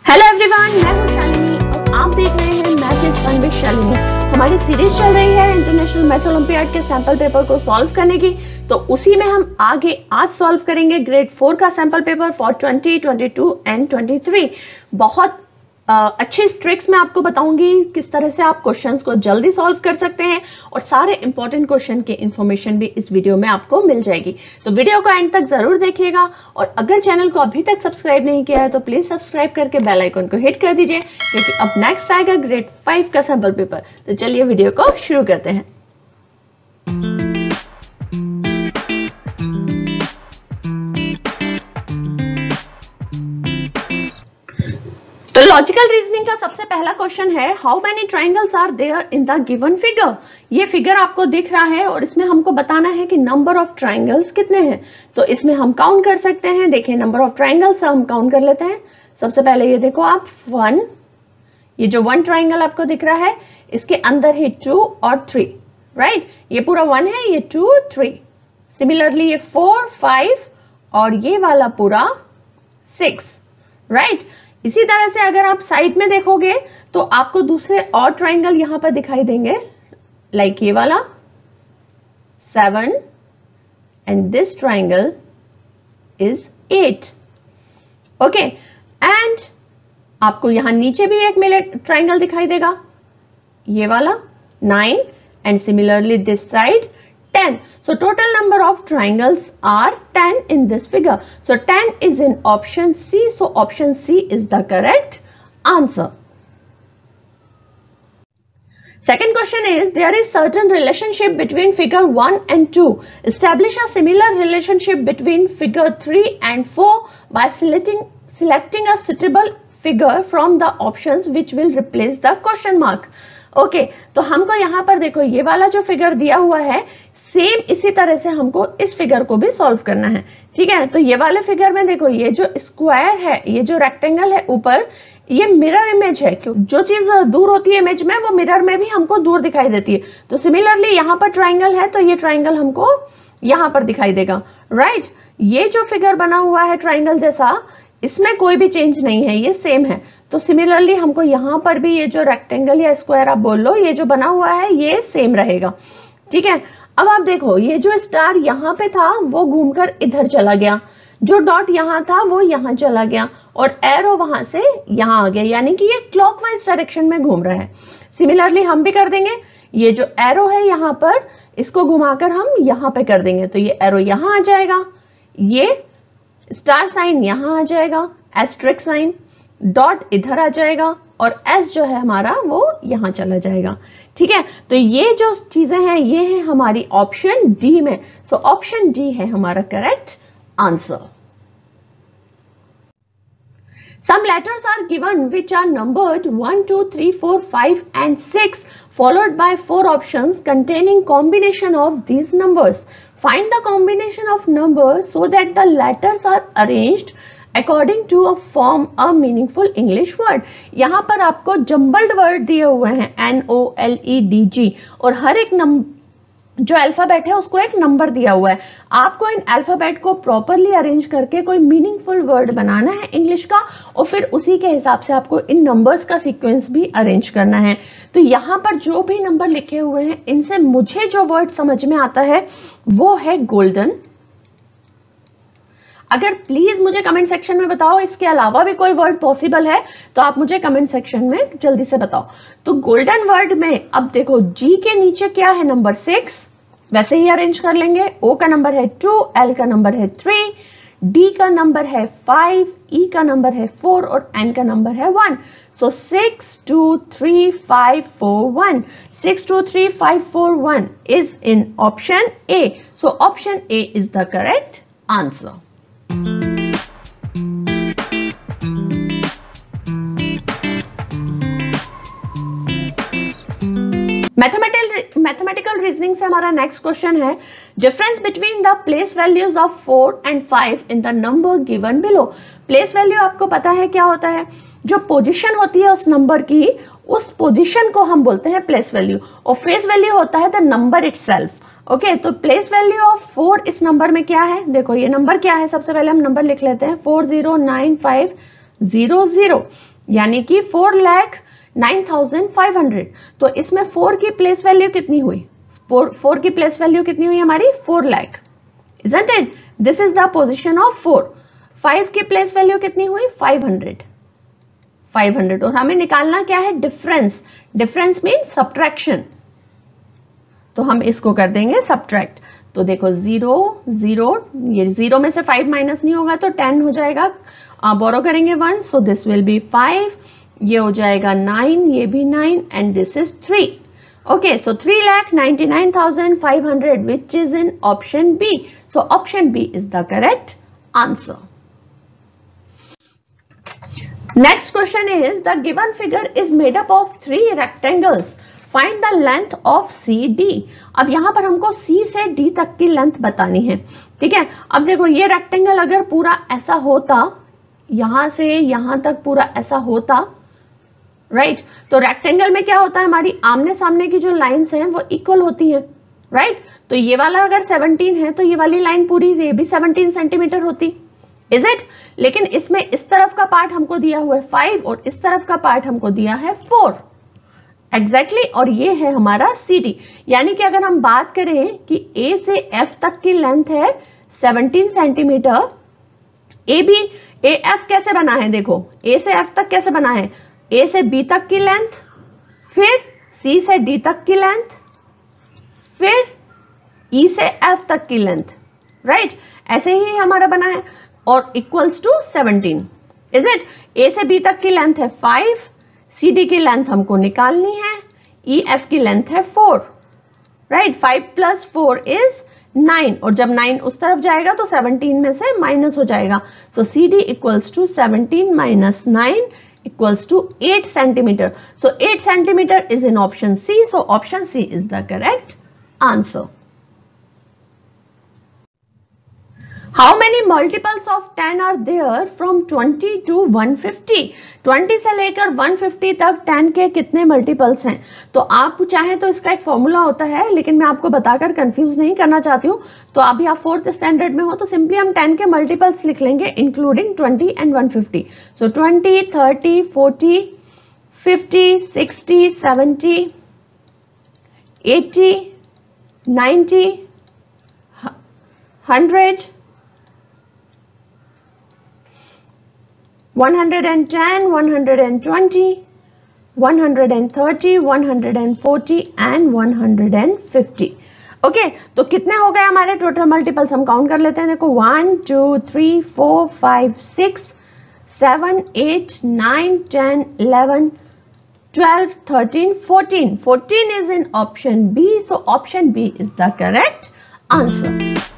Hello everyone, मैं हूं शालिनी और आप देख रहे हैं math is fun with Shalini. हमारी सीरीज चल रही है इंटरनेशनल मैथ ओलंपियाड के सैंपल पेपर को सॉल्व करने की। तो उसी में हम आगे आज सॉल्व करेंगे ग्रेड 4 का सैंपल पेपर फॉर 20, 22 एंड 23। बहुत अच्छी ट्रिक्स मैं आपको बताऊंगी किस तरह से आप क्वेश्चंस को जल्दी सॉल्व कर सकते हैं और सारे इंपॉर्टेंट क्वेश्चन की इंफॉर्मेशन भी इस वीडियो में आपको मिल जाएगी। तो वीडियो को एंड तक जरूर देखिएगा और अगर चैनल को अभी तक सब्सक्राइब नहीं किया है तो प्लीज सब्सक्राइब करके बेल आइकन को हिट कर दीजिए, क्योंकि अब नेक्स्ट आएगा ग्रेड 5 का सैंपल पेपर। तो चलिए वीडियो को शुरू करते हैं। तो लॉजिकल रीजनिंग का सबसे पहला क्वेश्चन है, how many triangles are there in the given figure. ये फिगर आपको दिख रहा है और इसमें हमको बताना है कि नंबर ऑफ ट्राइंगल्स कितने हैं। तो इसमें हम काउंट कर सकते हैं। देखिए नंबर ऑफ ट्राइंगल्स हम काउंट कर लेते हैं। सबसे पहले ये देखो आप 1, ये जो 1 ट्राइंगल आपको दिख रहा है इसके अंदर ही 2 और 3, राइट। ये पूरा 1 है, ये 2, 3। सिमिलरली ये 4, 5 और ये वाला पूरा 6, राइट। इसी तरह से अगर आप साइड में देखोगे तो आपको दूसरे और ट्राइंगल यहां पर दिखाई देंगे, लाइक ये वाला 7 and this triangle is 8, okay. And आपको यहां नीचे भी एक ट्राइंगल दिखाई देगा, ये वाला 9 and similarly this side 10. So total number of triangles are 10 in this figure. So 10 is in option C. So option C is the correct answer. Second question is, there is certain relationship between figure 1 and 2. Establish a similar relationship between figure 3 and 4 by selecting a suitable figure from the options which will replace the question mark. Okay तो हमको यहां पर देखो ये वाला जो figure दिया हुआ है सेम इसी तरह से हमको इस फिगर को भी सॉल्व करना है, ठीक है। तो ये वाले फिगर में देखो ये जो स्क्वायर है, ये जो रेक्टेंगल है ऊपर, ये मिरर इमेज है। जो चीज दूर होती है इमेज में वो मिरर में भी हमको दूर दिखाई देती है। तो सिमिलरली यहां पर ट्राइंगल है तो ये ट्राइंगल हमको यहां पर दिखाई देगा, राइट। ये जो फिगर बना हुआ है ट्राइंगल जैसा, इसमें कोई भी चेंज नहीं है, ये सेम है। तो सिमिलरली हमको यहां पर भी ये जो रेक्टेंगल या स्क्वायर आप बोल लो, ये जो बना हुआ है ये सेम रहेगा, ठीक है। अब आप देखो ये जो स्टार यहां पे था वो घूमकर इधर चला गया, जो डॉट यहां था वो यहां चला गया और एरो वहां से यहां आ गया, यानी कि ये क्लॉकवाइज डायरेक्शन में घूम रहा है। सिमिलरली हम भी कर देंगे, ये जो एरो है यहां पर इसको घुमाकर हम यहां पे कर देंगे तो ये एरो यहां आ जाएगा, ये स्टार साइन यहां आ जाएगा, एस्ट्रिक साइन, डॉट इधर आ जाएगा और एस जो है हमारा वो यहां चला जाएगा, ठीक है। तो ये जो चीजें हैं ये है हमारी ऑप्शन डी में। सो ऑप्शन डी है हमारा correct answer. Some letters are given which are numbered 1, 2, 3, 4, 5 and 6 followed by 4 options containing combination of these numbers. Find the combination of numbers so that the letters are arranged according to a form a meaningful English word. यहाँ पर आपको jumbled word दिए हुए हैं NOLEDG और हर एक जो alphabet है उसको एक नंबर दिया हुआ है। आपको इन अल्फाबेट को प्रॉपरली अरेंज करके कोई मीनिंगफुल वर्ड बनाना है इंग्लिश का और फिर उसी के हिसाब से आपको इन नंबर्स का सीक्वेंस भी अरेंज करना है। तो यहाँ पर जो भी नंबर लिखे हुए हैं इनसे मुझे जो वर्ड समझ में आता है वो है गोल्डन। अगर प्लीज मुझे कमेंट सेक्शन में बताओ इसके अलावा भी कोई वर्ड पॉसिबल है तो आप मुझे कमेंट सेक्शन में जल्दी से बताओ। तो गोल्डन वर्ड में अब देखो जी के नीचे क्या है, नंबर 6, वैसे ही अरेंज कर लेंगे। ओ का नंबर है 2, एल का नंबर है 3, डी का नंबर है 5, ई का नंबर है 4 और एन का नंबर है 1। So 6, 2, 3, 5, 4, 1। 6, 2, 3, 5, 4, 1 is in option A. So option A is the correct answer. Mathematical reasoning से हमारा नेक्स्ट क्वेश्चन है, difference between the place values of 4 and 5 in the number given below. Place value आपको पता है क्या होता है, जो पोजीशन होती है उस नंबर की, उस पोजीशन को हम बोलते हैं प्लेस वैल्यू और फेस वैल्यू होता है द नंबर इटसेल्फ। ओके, तो प्लेस वैल्यू ऑफ 4 इस नंबर में क्या है, देखो ये नंबर क्या है, सबसे पहले हम नंबर लिख लेते हैं 409500। यानी कि 4,09,500। तो इसमें 4 की प्लेस वैल्यू कितनी हुई? 4 की प्लेस वैल्यू कितनी हुई हमारी? 4 lakh, isn't it? This is the position of 4. 5 की प्लेस वैल्यू कितनी हुई? 500। और हमें निकालना क्या है? डिफरेंस। Difference mean subtraction. तो हम इसको कर देंगे सब्ट्रैक्ट। तो देखो 0 0, ये 0 में से 5 माइनस नहीं होगा तो 10 हो जाएगा। बोरो करेंगे 1, सो दिस विल बी 5, ये हो जाएगा 9, ये भी 9 and this is 3। Okay, so 3,99,500, which is in option B. So option B is the correct answer. Next question is, the given figure is made up of 3 rectangles. Find the length of CD. अब यहाँ पर हमको C से D तक की length बतानी है, ठीक है। अब देखो ये रेक्टेंगल अगर पूरा ऐसा होता, यहां से यहां तक पूरा ऐसा होता, राइट तो रेक्टेंगल में क्या होता है? हमारी आमने सामने की जो लाइंस हैं वो इक्वल होती हैं, राइट तो ये वाला अगर 17 है तो ये वाली लाइन पूरी ये भी 17 सेंटीमीटर होती, इज इट? लेकिन इसमें इस तरफ का पार्ट हमको दिया हुआ है 5 और इस तरफ का पार्ट हमको दिया है 4 एग्जैक्टली और ये है हमारा CD। यानी कि अगर हम बात करें कि A से F तक की लेंथ है 17 सेंटीमीटर, AF कैसे बना है? देखो A से F तक कैसे बना है? A से B तक की लेंथ, फिर C से D तक की लेंथ, फिर E से F तक की लेंथ, राइट ऐसे ही हमारा बना है और equals to 17, is it? A से B तक की लेंथ है 5, CD की लेंथ हमको निकालनी है, EF की लेंथ है 4, राइट 5 + 4 इज 9 और जब 9 उस तरफ जाएगा तो 17 में से माइनस हो जाएगा, so CD equals to 17 - 9 equals to 8 centimeter. So 8 centimeter is in option C. So option C is the correct answer. How many multiples of 10 are there from 20 to 150? 20 से लेकर 150 तक 10 के कितने मल्टीपल्स हैं? तो आप चाहें तो इसका एक फॉर्मूला होता है, लेकिन मैं आपको बताकर कंफ्यूज नहीं करना चाहती हूँ। तो अभी आप 4th स्टैंडर्ड में हो तो सिंपली हम 10 के मल्टीपल्स लिख लेंगे including 20 and 150। So 20, 30, 40, 50, 60, 70, 80, 90, 100, 110, 120, 130, 140 and 150। Okay तो कितने हो गए हमारे टोटल मल्टीपल्स? हम काउंट कर लेते हैं। देखो 1 2 3 4 5 6 7 8 9 10 11 12 13 14 14 is in option B. So option B is the correct answer.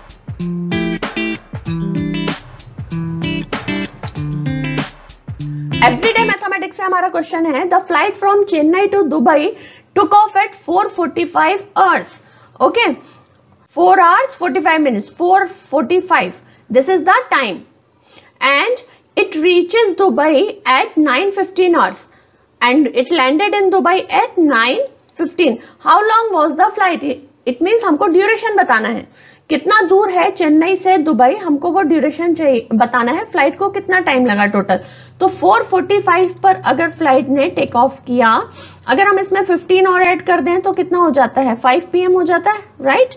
Everyday mathematics से हमारा क्वेश्चन है, the flight from Chennai to Dubai took off at 4:45 hours. Okay, 4 hours 45 minutes, 4:45. This is the time, and it reaches Dubai at 9:15 hours, and it landed in Dubai at 9:15. How long was the flight? It means हमको duration बताना है, कितना दूर है चेन्नई से Dubai, हमको वो duration चाहिए बताना है, फ्लाइट को कितना टाइम लगा टोटल। तो 4:45 पर अगर फ्लाइट ने टेक ऑफ किया, अगर हम इसमें 15 और ऐड कर दें तो कितना हो जाता है? 5 PM हो जाता है, राइट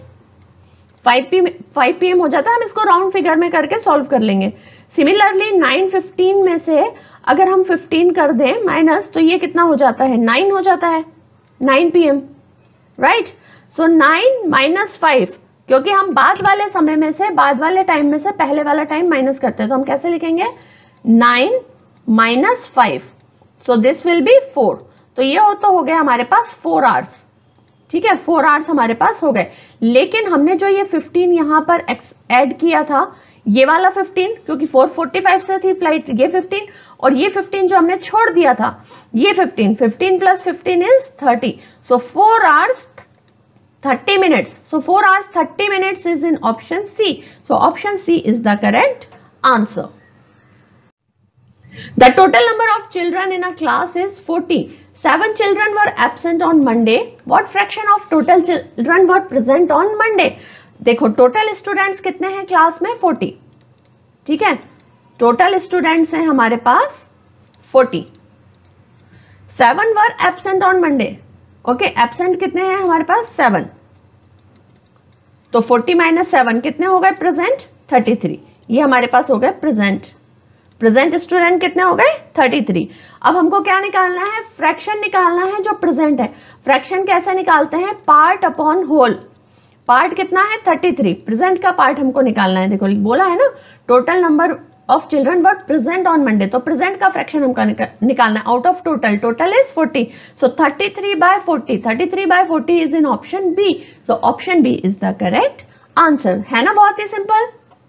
5 PM हो जाता है। हम इसको राउंड फिगर में करके सॉल्व कर लेंगे। सिमिलरली 9:15 में से अगर हम 15 कर दें माइनस, तो ये कितना हो जाता है? 9 हो जाता है, 9 PM, राइट। सो 9 - 5, क्योंकि हम बाद वाले समय में से, बाद वाले टाइम में से पहले वाला टाइम माइनस करते हैं, तो हम कैसे लिखेंगे? 9 - 5, सो दिस विल बी 4। तो ये हो गया हमारे पास 4 आवर्स, ठीक है 4 आवर्स हमारे पास हो गए। लेकिन हमने जो ये 15 यहां पर ऐड किया था, ये वाला 15, क्योंकि 4:45 से थी फ्लाइट, ये 15 और ये 15 जो हमने छोड़ दिया था, ये 15 + 15 is 30। So 4 hours 30 minutes. So 4 hours 30 minutes is in option C. So option C is the correct answer. The total number of children in a class is 40. 7 children were absent on Monday. What fraction of total children were present on Monday? देखो total students कितने हैं class में? 40, ठीक है। Total students हैं हमारे पास 40, 7 were absent on Monday. Okay, absent कितने हैं हमारे पास 7, तो 40 माइनस 7 कितने हो गए प्रेजेंट 33। ये हमारे पास हो गए प्रेजेंट स्टूडेंट कितने हो गए 33। अब हमको क्या निकालना है, फ्रैक्शन निकालना है जो प्रेजेंट है। फ्रैक्शन कैसे निकालते हैं, पार्ट अपॉन होल। पार्ट कितना है 33, प्रेजेंट का पार्ट हमको निकालना है। देखो बोला है ना total number of children were present on Monday, तो प्रेजेंट का फ्रैक्शन हमको निकालना है out of total. Total is 40, so 33/40, 33/40 is in option B, so option B is the correct answer. है ना बहुत ही simple.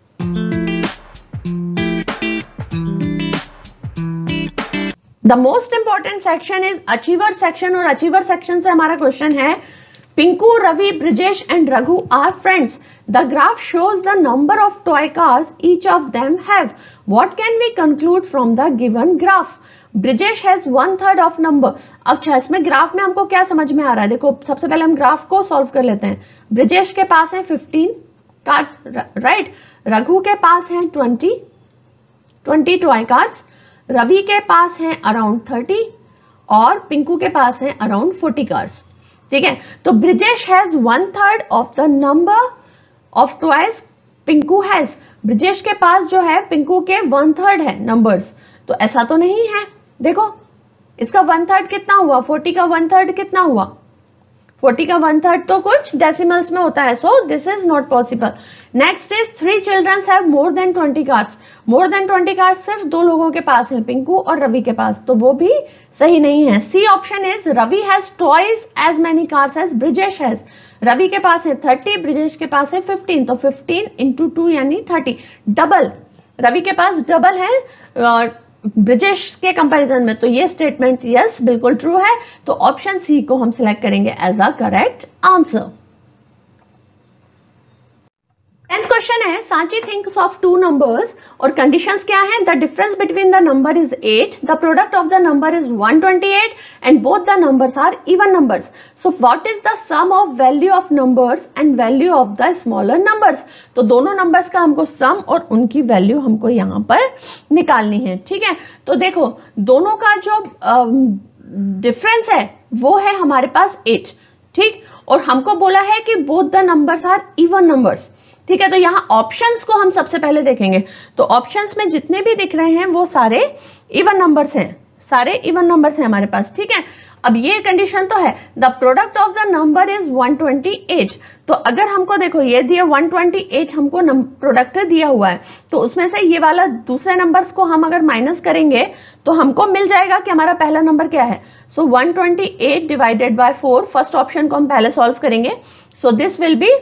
The most important section is achiever section, और अचीवर सेक्शन से हमारा क्वेश्चन है Pinku, Ravi, Brijesh and Raghu are friends. The graph shows the number of toy cars each of them have. What can we conclude from the given graph? Brijesh has 1/3 of number. अच्छा, इसमें graph में हमको क्या समझ में आ रहा है, देखो सबसे पहले हम ग्राफ को सॉल्व कर लेते हैं. ब्रिजेश के पास है 15 कार्स, राइट. रघु के पास है 20 टॉय कार्स. रवि के पास है अराउंड 30 और पिंकू के पास है अराउंड 40 कार्स. ठीक है, तो Brijesh has 1/3 of the number of toys Pinku has. Brijesh के पास जो है पिंकू के 1/3 है नंबर्स, तो ऐसा तो नहीं है. देखो इसका 1/3 कितना हुआ, 40 का 1/3 कितना हुआ, 40 का 1/3 तो कुछ डेसिमल्स में होता है, so this is not possible. Next is 3 childrens have more than 20 cars. More than 20 cars सिर्फ 2 लोगों के पास है, पिंकू और रवि के पास, तो वो भी सही नहीं है. C option is Ravi has twice as many cars as Brijesh has. Ravi के पास है 30, ब्रिजेश के पास है 15, तो 15 into 2 यानी 30, डबल. रवि के पास डबल है ब्रिजेश के कंपैरिजन में, तो ये स्टेटमेंट यस बिल्कुल ट्रू है. तो ऑप्शन सी को हम सिलेक्ट करेंगे as a correct answer. 10th question है सांची थिंक्स ऑफ 2 नंबर्स और कंडीशंस क्या है. The difference between the number is 8, the product of the number is 128 and both the numbers are even numbers. So what is the sum of value of numbers and value of the smaller numbers. तो दोनों numbers का हमको सम और उनकी value हमको यहां पर निकालनी है. ठीक है, तो देखो दोनों का जो डिफरेंस है वो है हमारे पास 8. ठीक, और हमको बोला है कि both the numbers are even numbers. ठीक है, तो यहां ऑप्शंस को हम सबसे पहले देखेंगे. तो ऑप्शंस में जितने भी दिख रहे हैं वो सारे इवन नंबर्स हैं, सारे इवन नंबर्स हैं हमारे पास. ठीक है, अब ये कंडीशन तो है the product of the number is 128. तो अगर हमको देखो ये दिया 128 हमको प्रोडक्ट दिया हुआ है, तो उसमें से ये वाला दूसरे नंबर्स को हम अगर माइनस करेंगे तो हमको मिल जाएगा कि हमारा पहला नंबर क्या है. So 128 divided by 4, first option को हम पहले सॉल्व करेंगे. So this will be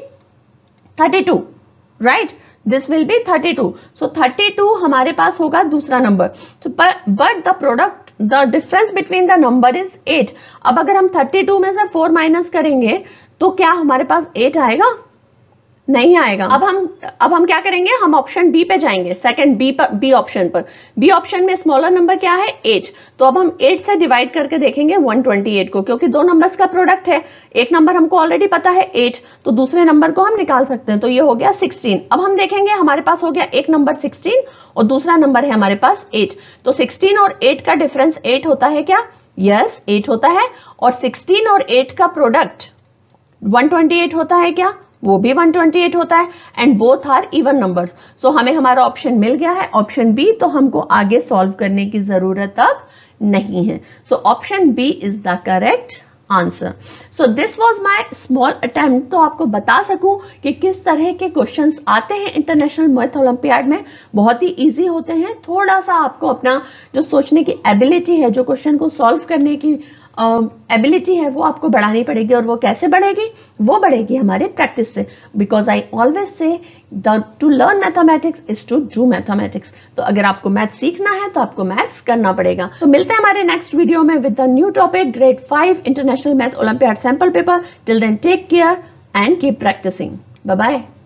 32, right. This will be 32. So 32 हमारे पास होगा दूसरा number. But the product the difference between the number is 8. अब अगर हम 32 में से 4 माइनस करेंगे तो क्या हमारे पास 8 आएगा, नहीं आएगा. अब हम क्या करेंगे, हम ऑप्शन बी पे जाएंगे, सेकंड बी ऑप्शन पर. बी ऑप्शन में स्मॉलर नंबर क्या है 8. तो अब हम 8 से डिवाइड करके देखेंगे 128 को, क्योंकि दो नंबर्स का प्रोडक्ट है. एक नंबर हमको ऑलरेडी पता है 8, तो दूसरे नंबर को हम निकाल सकते हैं. तो ये हो गया 16. अब हम देखेंगे हमारे पास हो गया एक नंबर 16 और दूसरा नंबर है हमारे पास 8. तो 16 और 8 का डिफरेंस 8 होता है क्या, यस 8 होता है. और 16 और 8 का प्रोडक्ट 128 होता है क्या, वो भी 128 होता है. And both are even numbers. So हमें हमारा ऑप्शन मिल गया है ऑप्शन बी. तो हमको आगे सॉल्व करने की जरूरत अब नहीं है. So option B is the correct answer. So this was my small attempt, तो आपको बता सकूं कि किस तरह के क्वेश्चंस आते हैं इंटरनेशनल मैथ ओलंपियाड में. बहुत ही इजी होते हैं. थोड़ा सा आपको अपना जो सोचने की एबिलिटी है, जो क्वेश्चन को सॉल्व करने की एबिलिटी है, वो आपको बढ़ानी पड़ेगी. और वो कैसे बढ़ेगी, वो बढ़ेगी हमारे प्रैक्टिस से. Because I always say to learn mathematics is to do mathematics. तो अगर आपको मैथ सीखना है तो आपको मैथ्स करना पड़ेगा. तो मिलते हैं हमारे नेक्स्ट वीडियो में with the new topic grade 5 international math olympiad sample paper. Till then take care and keep practicing. Bye bye.